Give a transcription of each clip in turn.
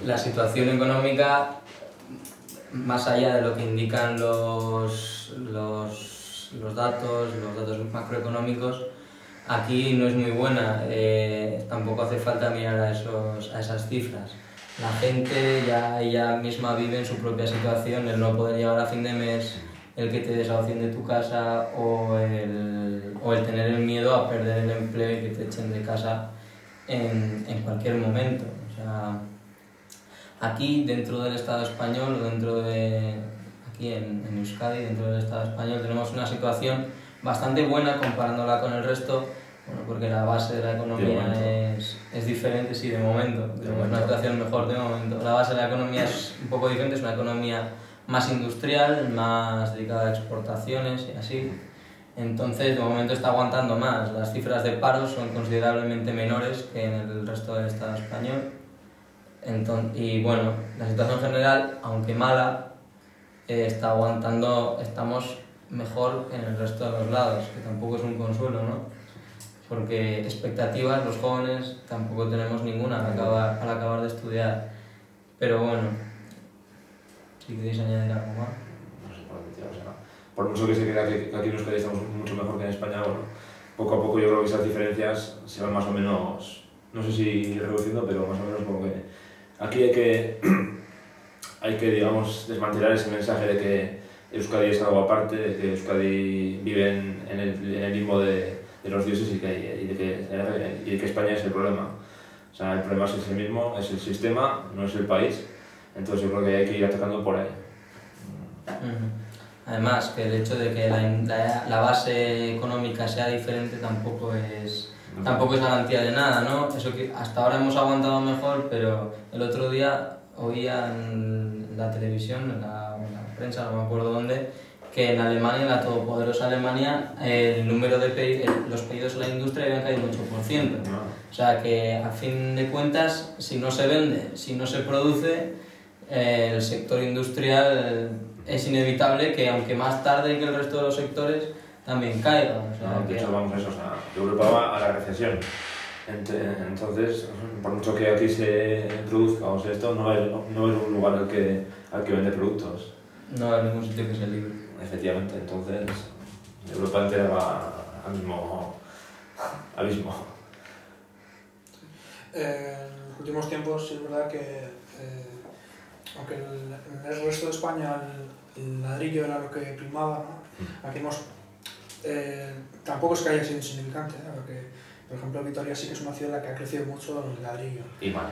la situación económica, más allá de lo que indican los datos macroeconómicos, aquí no es muy buena. Tampoco hace falta mirar a esas cifras. La gente ya misma vive en su propia situación, el no poder llegar a fin de mes, el que te desahocien de tu casa o el tener el miedo a perder el empleo y que te echen de casa en cualquier momento. O sea, aquí dentro del Estado español, aquí en Euskadi, dentro del Estado español, tenemos una situación bastante buena comparándola con el resto, bueno, porque la base de la economía es diferente, sí, de momento. Tenemos una situación mejor de momento. La base de la economía es un poco diferente, es una economía más industrial, más dedicada a exportaciones y así. Entonces, de momento está aguantando más. Las cifras de paro son considerablemente menores que en el resto del Estado español. Y bueno, la situación general, aunque mala, está aguantando, estamos mejor que en el resto de los lados, que tampoco es un consuelo, ¿no? Porque expectativas, los jóvenes, tampoco tenemos ninguna al acabar de estudiar. Pero bueno, si queréis añadir algo más. No sé por dónde tirar, o sea, por mucho que se crea que aquí en Euskadi estamos mucho mejor que en España, bueno, poco a poco yo creo que esas diferencias se van más o menos, no sé si reduciendo, pero más o menos como que aquí hay que digamos, desmantelar ese mensaje de que Euskadi es algo aparte, de que Euskadi vive en el limbo de los dioses y de que España es el problema. O sea, el problema es el mismo, es el sistema, no es el país. Entonces yo creo que hay que ir atacando por ahí. Además, que el hecho de que la base económica sea diferente tampoco es garantía de nada, ¿no? Eso que hasta ahora hemos aguantado mejor, pero el otro día oía en la televisión, en la prensa, no me acuerdo dónde, que en Alemania, en la todopoderosa Alemania, el número de los pedidos en la industria habían caído un 8%. O sea que, a fin de cuentas, si no se vende, si no se produce, el sector industrial es inevitable que, aunque más tarde que el resto de los sectores, también caiga. O sea, de hecho, vamos a eso, o sea, Europa va a la recesión. Entonces, por mucho que aquí se produzca o sea, esto, no es un lugar al que vende productos. No hay ningún sitio que sea libre. Efectivamente, entonces Europa entera va al mismo abismo. En los últimos tiempos es verdad que aunque en el resto de España el ladrillo era lo que primaba, ¿no? Aquí tampoco es que haya sido insignificante, ¿no? Porque, por ejemplo, Vitoria sí que es una ciudad en la que ha crecido mucho el ladrillo. Y mal.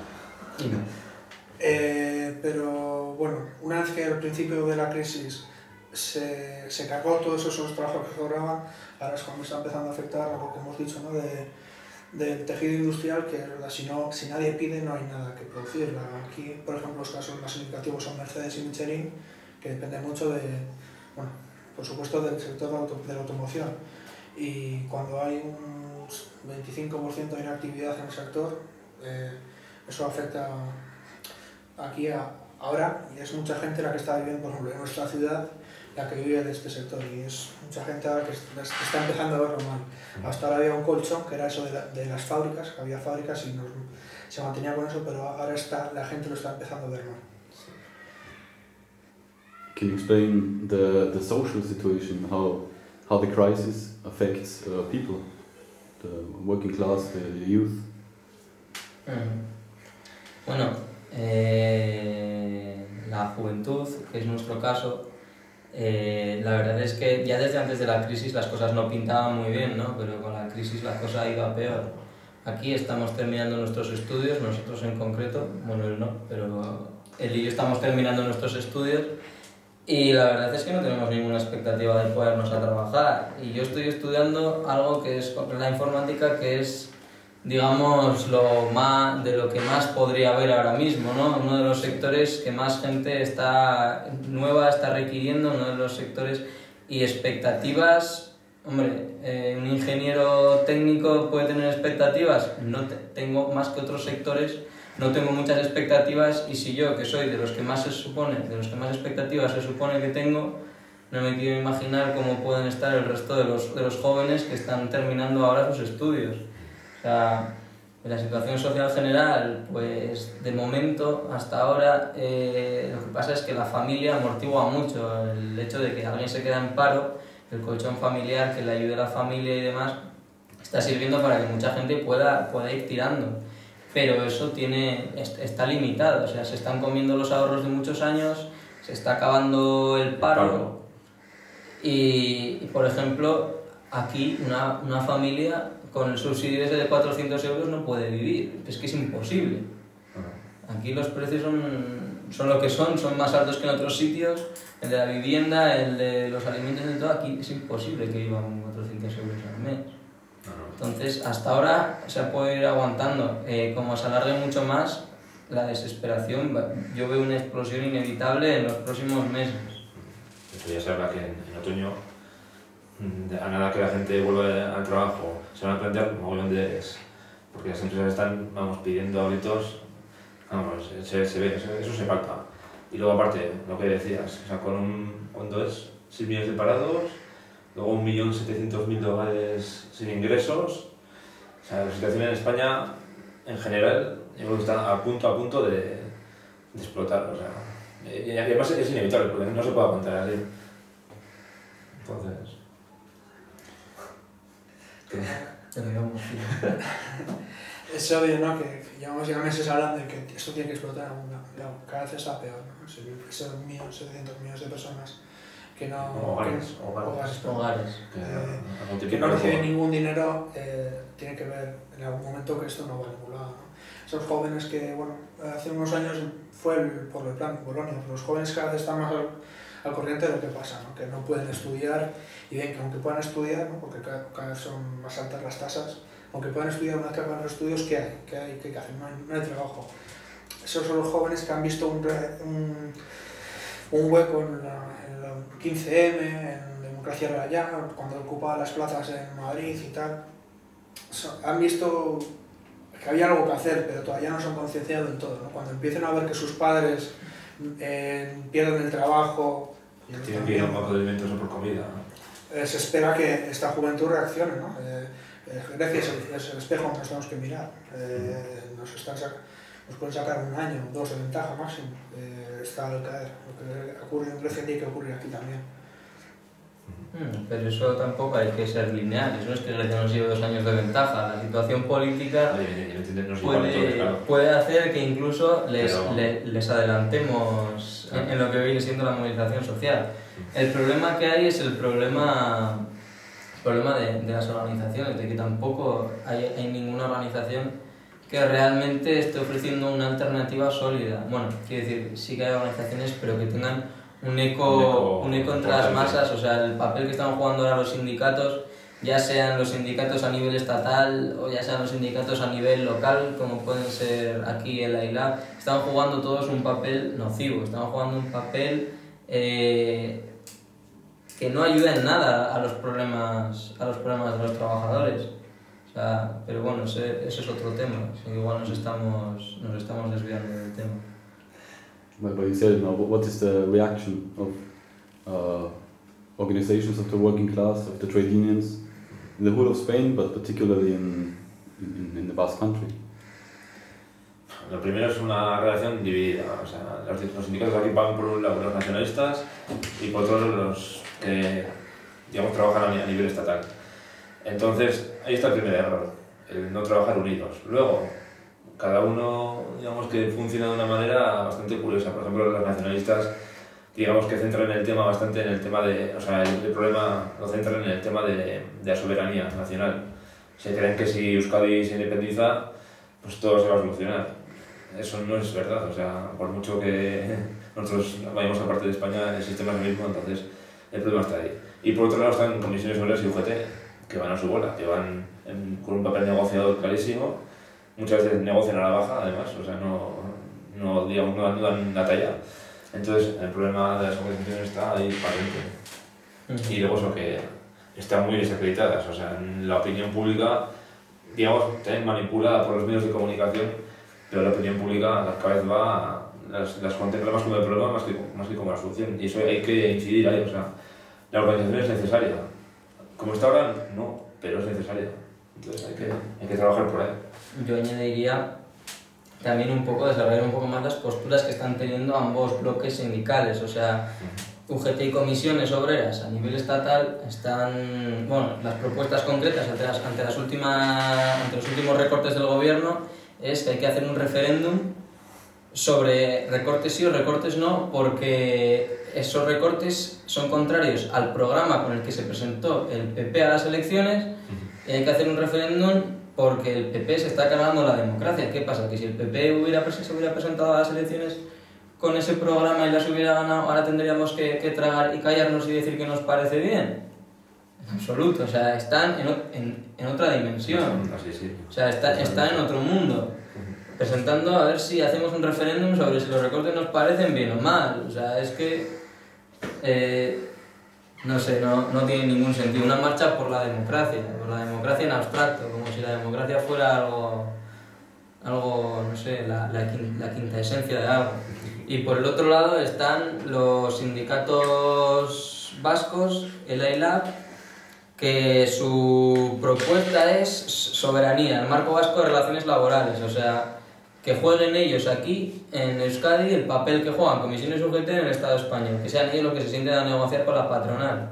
Pero bueno, una vez que al principio de la crisis se cargó todos esos trabajos que sobraban, ahora es cuando está empezando a afectar a lo que hemos dicho, ¿no? Del tejido industrial, que si nadie pide no hay nada que producir. Aquí, por ejemplo, los casos más significativos son Mercedes y Michelin, que dependen mucho bueno, por supuesto del sector de la automoción. Y cuando hay un 25% de inactividad en el sector, eso afecta aquí ahora, y es mucha gente la que está viviendo, por ejemplo, en nuestra ciudad, la que vive de este sector, y es mucha gente ahora que está empezando a verlo mal. Hasta ahora había un colchón, que era eso de las fábricas, que había fábricas y se mantenía con eso, pero ahora la gente lo está empezando a ver mal. Can you explain the social situation, how the crisis affects people, the working class, the youth? Bueno, la juventud, que es nuestro caso, la verdad es que ya desde antes de la crisis las cosas no pintaban muy bien, ¿no? Pero con la crisis la cosa ha ido a peor. Aquí estamos terminando nuestros estudios, nosotros en concreto, bueno, él no, pero él y yo estamos terminando nuestros estudios y la verdad es que no tenemos ninguna expectativa de podernos a trabajar. Y yo estoy estudiando algo que es la informática, que es, digamos, de lo que más podría haber ahora mismo, ¿no? Uno de los sectores que más gente nueva está requiriendo, uno de los sectores, y expectativas. Hombre, un ingeniero técnico puede tener expectativas, no tengo más que otros sectores, no tengo muchas expectativas, y si yo, que soy de los que más expectativas se supone que tengo, no me quiero imaginar cómo pueden estar el resto de los jóvenes que están terminando ahora sus estudios. O sea, En la situación social general, pues de momento, hasta ahora, lo que pasa es que la familia amortigua mucho el hecho de que alguien se queda en paro, el colchón familiar, que le ayude a la familia y demás, está sirviendo para que mucha gente pueda ir tirando. Pero eso está limitado, o sea, se están comiendo los ahorros de muchos años, se está acabando el paro. Y por ejemplo, aquí una familia con el subsidio ese de 400 euros no puede vivir, es que es imposible. Aquí los precios son lo que son más altos que en otros sitios, el de la vivienda, el de los alimentos y todo, aquí es imposible que vivan con 400 euros al mes. Entonces, hasta ahora se puede ir aguantando. Como se alargue mucho más, la desesperación, yo veo una explosión inevitable en los próximos meses. Esto ya se habla que en otoño, a nada que la gente vuelva al trabajo, se van a plantear un montón de... porque las empresas están, pidiendo hábitos, se ve, eso se palpa. Y luego aparte, lo que decías, o sea, ¿cuánto es? 6 millones de parados, luego 1.700.000 hogares sin ingresos. O sea, la situación en España, en general, yo creo que está a punto de explotar. O sea, y además es inevitable, porque no se puede aguantar así. Entonces... Es obvio, ¿no?, que llevamos ya meses hablando de que esto tiene que explotar en el mundo. Cada vez está peor, ¿no? Esos 1.700 millones de personas que no... Hogares. Que no reciben ningún dinero, tiene que ver en algún momento que esto no va a ningún lado, ¿no? Esos jóvenes que, bueno, hace unos años fue por el plan Bolonia, pero los jóvenes cada vez están más al corriente de lo que pasa, ¿no? Que no pueden estudiar y ven que aunque puedan estudiar, ¿no?, porque cada vez son más altas las tasas, aunque puedan estudiar, una vez que acaban los estudios, ¿qué hay? ¿Qué hacer? No hay trabajo. Esos son los jóvenes que han visto un hueco en la 15M, en Democracia Real, cuando ocupaba las plazas en Madrid y tal. Han visto que había algo que hacer, pero todavía no se han concienciado del todo, ¿no? Cuando empiecen a ver que sus padres pierden el trabajo... Tienen que ir a un banco de alimentos o por comida, ¿no? Se espera que esta juventud reaccione, ¿no? Grecia es el espejo que nos tenemos que mirar. Nos pueden sacar 1 año, 2 de ventaja máximo. Está al caer. Lo que ocurre en Grecia tiene que ocurrir aquí también. Pero eso tampoco hay que ser lineal. Eso no es que Grecia nos lleve 2 años de ventaja. La situación política puede hacer que incluso les adelantemos en lo que viene siendo la movilización social. El problema que hay es el problema de las organizaciones, de que tampoco hay ninguna organización que realmente esté ofreciendo una alternativa sólida. Bueno, quiero decir, sí que hay organizaciones, pero que tengan un eco entre las masas. O sea, el papel que están jugando ahora los sindicatos, ya sean los sindicatos a nivel estatal o ya sean los sindicatos a nivel local, como pueden ser aquí el AILA, están jugando todos un papel nocivo, están jugando un papel que no ayuda en nada a los problemas de los trabajadores. O sea, pero bueno, ese es otro tema. O sea, igual nos estamos desviando del tema. But you said now, what is the reaction of organizations of the working class, of the trade unions, in the whole of Spain, but particularly in the Basque Country? Lo primero es una relación dividida. O sea, los sindicatos aquí van por un lado los nacionalistas y por otro los que, digamos, trabajan a nivel estatal. Entonces, ahí está el primer error, el no trabajar unidos. Luego, cada uno, digamos, que funciona de una manera bastante curiosa. Por ejemplo, los nacionalistas, digamos, que centran el tema bastante en el tema de... O sea, el problema lo centran en el tema de la soberanía nacional. Se creen que si Euskadi se independiza, pues todo se va a solucionar. Eso no es verdad. O sea, por mucho que nosotros vayamos a parte de España, el sistema es el mismo, entonces el problema está ahí. Y por otro lado están comisiones obreras y UGT, que van a su bola, que van con un papel negociador clarísimo. Muchas veces negocian a la baja, además, o sea, no dan la talla. Entonces, el problema de las organizaciones está ahí patente. Y luego eso, que están muy desacreditadas, o sea, la opinión pública, digamos, también manipulada por los medios de comunicación, pero la opinión pública cada vez las contempla más como el problema más que como la solución. Y eso hay que incidir ahí, o sea, la organización es necesaria. Como está ahora, no, pero es necesaria. Entonces hay que trabajar por ahí. Yo añadiría también un poco, desarrollar un poco más las posturas que están teniendo ambos bloques sindicales, o sea, UGT y comisiones obreras a nivel estatal están, bueno, las propuestas concretas ante los últimos recortes del gobierno es que hay que hacer un referéndum sobre recortes sí o recortes no, porque esos recortes son contrarios al programa con el que se presentó el PP a las elecciones y hay que hacer un referéndum porque el PP se está cargando la democracia. ¿Qué pasa? Que si el PP se hubiera presentado a las elecciones con ese programa y las hubiera ganado, ahora tendríamos que tragar y callarnos y decir que nos parece bien. En absoluto, o sea, están en otra dimensión. O sea, están en otro mundo. Presentando a ver si hacemos un referéndum sobre si los recortes nos parecen bien o mal. O sea, es que... no sé, no tiene ningún sentido. Una marcha por la democracia en abstracto, como si la democracia fuera algo no sé, la quinta esencia de algo. Y por el otro lado están los sindicatos vascos, el AILAB, que su propuesta es soberanía, el marco vasco de relaciones laborales, o sea, que jueguen ellos aquí, en Euskadi, el papel que juegan comisiones UGT en el Estado español, que sean ellos los que se sienten a negociar con la patronal.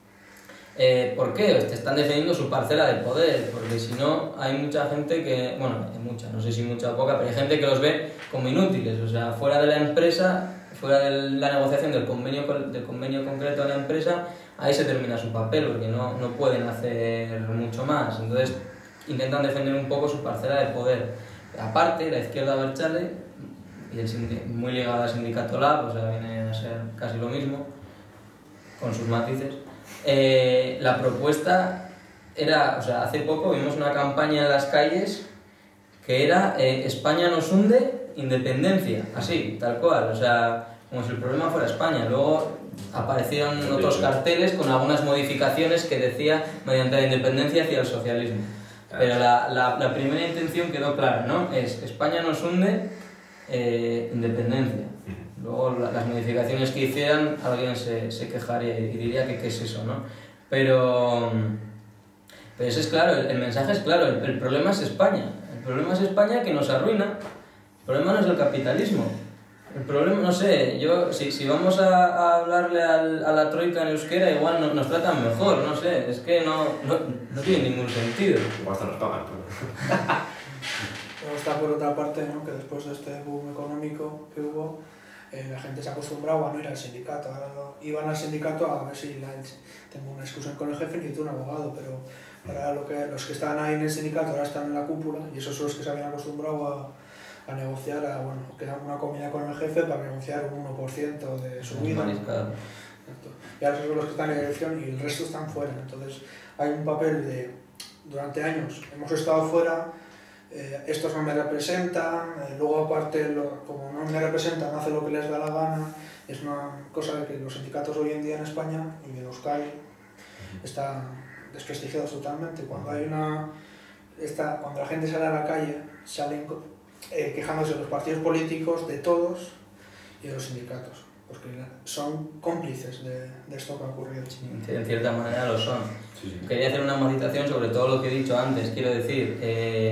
¿Por qué? Están defendiendo su parcela de poder, porque si no hay mucha gente que, bueno, hay mucha, no sé si mucha o poca, pero hay gente que los ve como inútiles, o sea, fuera de la empresa, fuera de la negociación del convenio concreto de la empresa, ahí se termina su papel, porque no pueden hacer mucho más, entonces intentan defender un poco su parcela de poder. Aparte, la izquierda abertzale, y muy ligada al sindicato LAB, o sea, viene a ser casi lo mismo, con sus matices. La propuesta era, o sea, hace poco vimos una campaña en las calles que era España nos hunde, independencia, así, tal cual, o sea, como si el problema fuera España. Luego aparecieron otros carteles con algunas modificaciones que decía mediante la independencia hacia el socialismo. Pero la primera intención quedó clara, ¿no? Es España nos hunde, independencia. Luego las modificaciones que hicieran, alguien se quejaría y diría que qué es eso, ¿no? Pero eso es claro, el mensaje es claro, el problema es España. El problema es España que nos arruina. El problema no es el capitalismo. El problema, no sé, si vamos a hablarle a la troika en euskera, igual nos tratan mejor, no sé, es que no tiene ningún sentido. Igual hasta nos pagan, pero... Luego está por otra parte, ¿no? Que después de este boom económico que hubo, la gente se acostumbraba a no ir al sindicato. Ahora iban al sindicato a ver si tengo una discusión con el jefe, necesito un abogado, pero ahora los que estaban ahí en el sindicato ahora están en la cúpula y esos son los que se habían acostumbrado a negociar, que hagan una comida con el jefe para negociar un 1% de subida. Y ahora son los que están en elección y el resto están fuera. Entonces hay un papel de, durante años hemos estado fuera, estos no me representan, luego aparte como no me representan hacen lo que les da la gana. Es una cosa de que los sindicatos hoy en día en España y en Euskadi están desprestigiados totalmente. Cuando cuando la gente sale a la calle, salen quejándose de los partidos políticos, de todos y de los sindicatos, porque son cómplices de esto que ha ocurrido. Sí, en cierta manera lo son. Sí. Quería hacer una matización sobre todo lo que he dicho antes, quiero decir,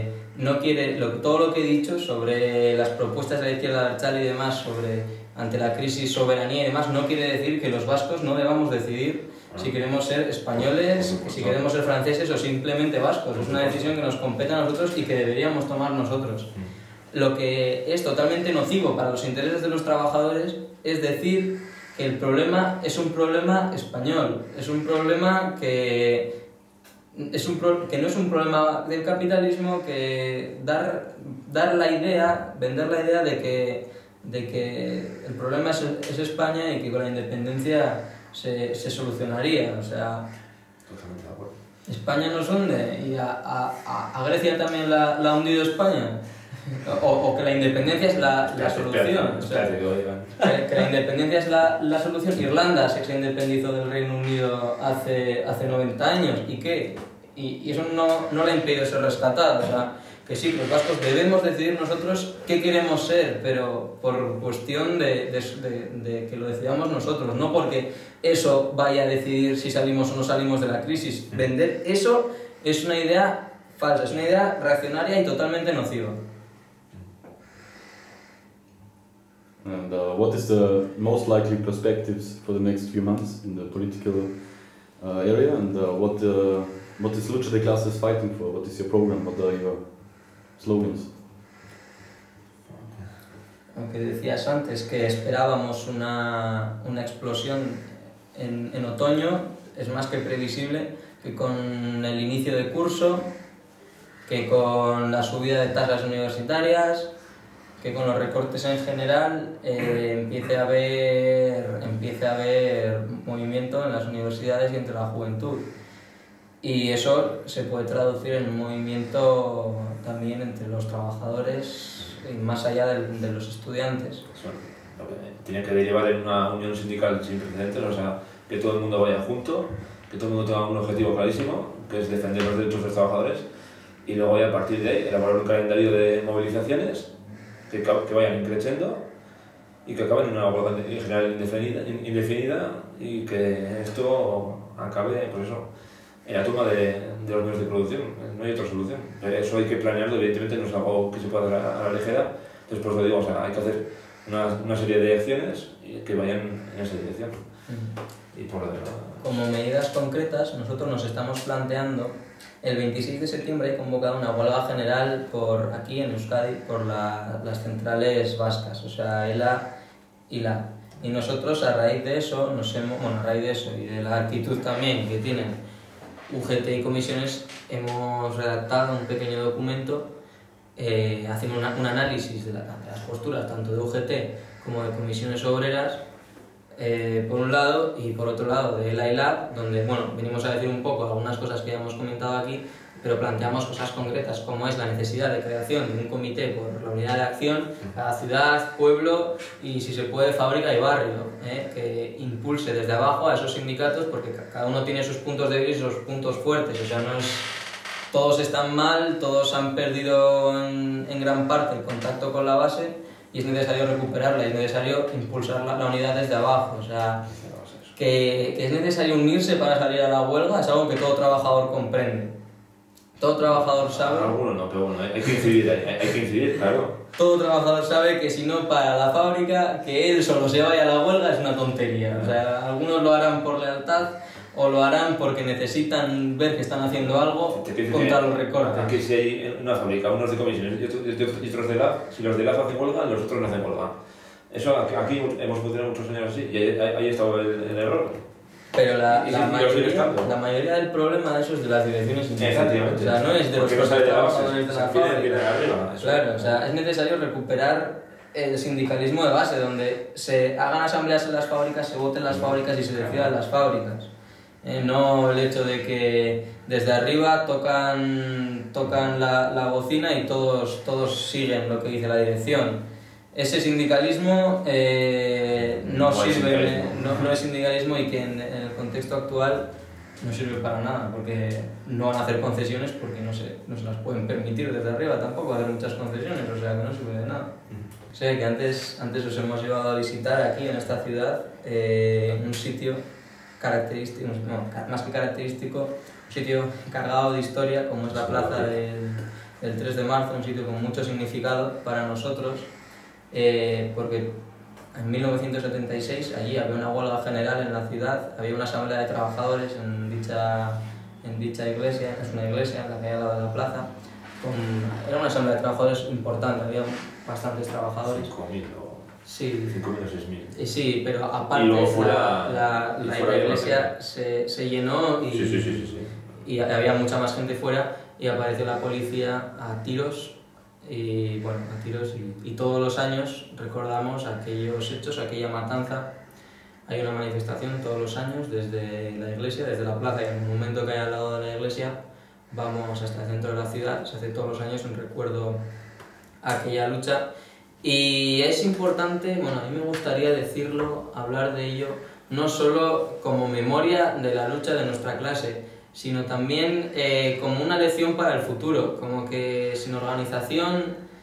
todo lo que he dicho sobre las propuestas de la izquierda abertzale y demás, ante la crisis, soberanía y demás, no quiere decir que los vascos no debamos decidir si queremos ser españoles, si queremos ser franceses o simplemente vascos. Es una decisión que nos compete a nosotros y que deberíamos tomar nosotros. Lo que es totalmente nocivo para los intereses de los trabajadores es decir que el problema es un problema español, es un problema que no es un problema del capitalismo, que vender la idea de que el problema es España y que con la independencia se solucionaría. O sea, totalmente de acuerdo. España nos hunde y a Grecia también la ha hundido España. O que la independencia es la solución. Que la independencia es la solución. Irlanda se independizó del Reino Unido hace 90 años. ¿Y qué? Y eso no le ha impedido ser rescatado. O sea, que sí, los vascos debemos decidir nosotros qué queremos ser, pero por cuestión de que lo decidamos nosotros, no porque eso vaya a decidir si salimos o no salimos de la crisis. Vender eso es una idea falsa, es una idea reaccionaria y totalmente nociva. And what is the most likely perspectives for the next few months in the political area, and what is Lucha de Clases fighting for? What is your program? What are your slogans? Aunque decías antes que esperábamos una explosión en otoño, es más que previsible que con el inicio de curso, que con la subida de tasas universitarias, que con los recortes en general empiece a haber movimiento en las universidades y entre la juventud. Y eso se puede traducir en un movimiento también entre los trabajadores y más allá de los estudiantes. Eso, lo que tiene que derivar en una unión sindical sin precedentes, o sea, que todo el mundo vaya junto, que todo el mundo tenga un objetivo clarísimo, que es defender los derechos de los trabajadores, y luego ya a partir de ahí elaborar un calendario de movilizaciones que vayan creciendo y que acaben en una huelga en general indefinida y que esto acabe, por eso, en la toma de los medios de producción. No hay otra solución. Eso hay que planearlo, evidentemente no es algo que se pueda dar a la ligera. Entonces, por eso digo, o sea, hay que hacer una serie de acciones que vayan en esa dirección. Y por lo demás, como medidas concretas, nosotros nos estamos planteando, el 26 de septiembre hay convocado una huelga general aquí en Euskadi por las centrales vascas, o sea, ELA y LAB. Y nosotros a raíz de eso, y de la actitud también que tienen UGT y comisiones, hemos redactado un pequeño documento haciendo un análisis de las posturas tanto de UGT como de comisiones obreras, por un lado, y por otro lado de ELA y LAB, donde venimos a decir un poco algunas cosas que ya hemos comentado aquí, pero planteamos cosas concretas como es la necesidad de creación de un comité por la unidad de acción, cada ciudad, pueblo y si se puede fábrica y barrio, que impulse desde abajo a esos sindicatos, porque cada uno tiene sus puntos débiles y sus puntos fuertes, o sea, no es, todos están mal, todos han perdido en gran parte el contacto con la base, y es necesario recuperarla, es necesario impulsar la unidad desde abajo, o sea, que es necesario unirse para salir a la huelga, es algo que todo trabajador comprende. Todo trabajador sabe... Algunos no, pero bueno, hay que incidir, claro. Todo trabajador sabe que si no para la fábrica, que él solo se vaya a la huelga es una tontería. O sea, algunos lo harán por lealtad o lo harán porque necesitan ver que están haciendo algo contra los recortes. Que si hay una fábrica, unos de comisiones y otros de LAB, si los de LAB hacen huelga, los otros no hacen huelga. Eso aquí hemos funcionado muchos años así y ahí está el error. Pero la mayoría del problema de eso es de las direcciones sindicales. Exactamente. O sea, no es de los trabajadores de la fábrica. Claro, o sea, es necesario recuperar el sindicalismo de base, donde se hagan asambleas en las fábricas, se voten las fábricas y se decidan las fábricas. No el hecho de que desde arriba tocan la bocina y todos siguen lo que dice la dirección. Ese sindicalismo no es sindicalismo y que en el contexto actual no sirve para nada, porque no van a hacer concesiones porque no se las pueden permitir desde arriba tampoco hacer muchas concesiones, o sea que no sirve de nada. Sé que antes os hemos llevado a visitar aquí en esta ciudad un sitio característico, más que característico, un sitio cargado de historia como es la plaza del 3 de marzo, un sitio con mucho significado para nosotros. Porque en 1976 allí había una huelga general en la ciudad, había una asamblea de trabajadores en dicha iglesia, es una iglesia en la que hay al lado de la plaza, era una asamblea de trabajadores importante, había bastantes trabajadores. 5.000 o sí. 5.000 o 6.000. Sí, pero aparte la iglesia se llenó y había mucha más gente fuera y apareció la policía a tiros. Y todos los años recordamos aquellos hechos, aquella matanza. Hay una manifestación todos los años desde la iglesia, desde la plaza, y en el momento que hay al lado de la iglesia vamos hasta el centro de la ciudad. Se hace todos los años en recuerdo a aquella lucha y es importante, a mí me gustaría decirlo, hablar de ello, no solo como memoria de la lucha de nuestra clase, sino también como una lección para el futuro, como que sin organización,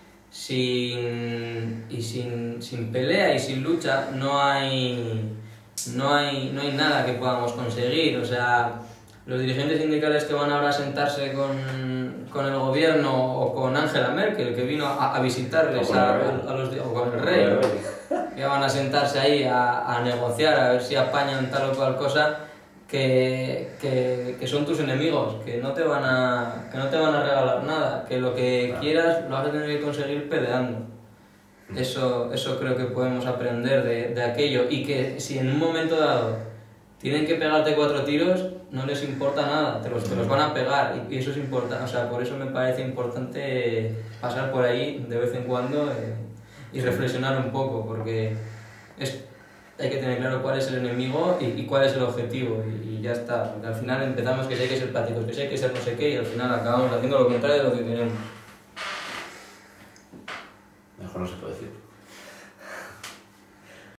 sin pelea y sin lucha no hay nada que podamos conseguir. O sea, los dirigentes sindicales que van ahora a sentarse con el gobierno o con Angela Merkel, que vino a visitarles, o con el rey, que van a sentarse ahí a negociar, a ver si apañan tal o cual cosa, que son tus enemigos, que no te van a regalar nada, que lo que quieras lo vas a tener que conseguir peleando. Eso creo que podemos aprender de aquello, y que si en un momento dado tienen que pegarte 4 tiros, no les importa nada, te los van a pegar, y eso es importante. O sea, por eso me parece importante pasar por ahí de vez en cuando y reflexionar un poco, porque hay que tener claro cuál es el enemigo y cuál es el objetivo, y ya está. Porque al final empezamos que si hay que ser prácticos, que si hay que ser no sé qué, y al final acabamos haciendo lo contrario de lo que queremos.